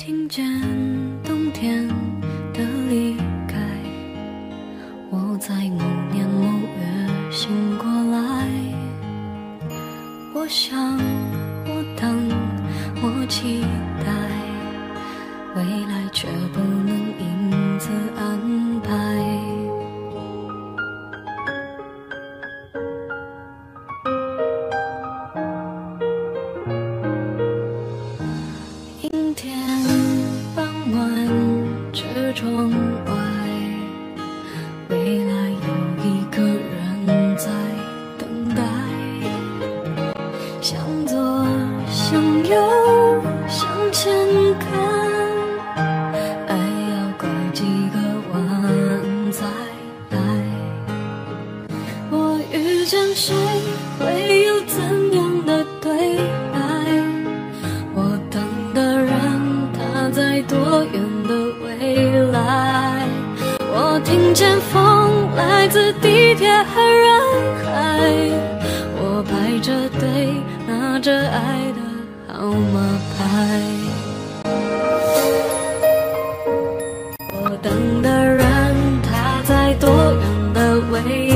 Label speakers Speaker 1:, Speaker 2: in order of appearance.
Speaker 1: 听见冬天的离开，我在某年某月醒过来。我想，我等，我期待，未来却不能因此安排。阴天傍晚，车窗外，未来有一个人在等待。向左，向右，向前看，爱要拐几个弯再来。我遇见谁，会有怎样的对白？我等的人，他在多远的未来？我听见风来自地铁和人海，我排着队拿着爱的号码牌。我等的人，他在多远的未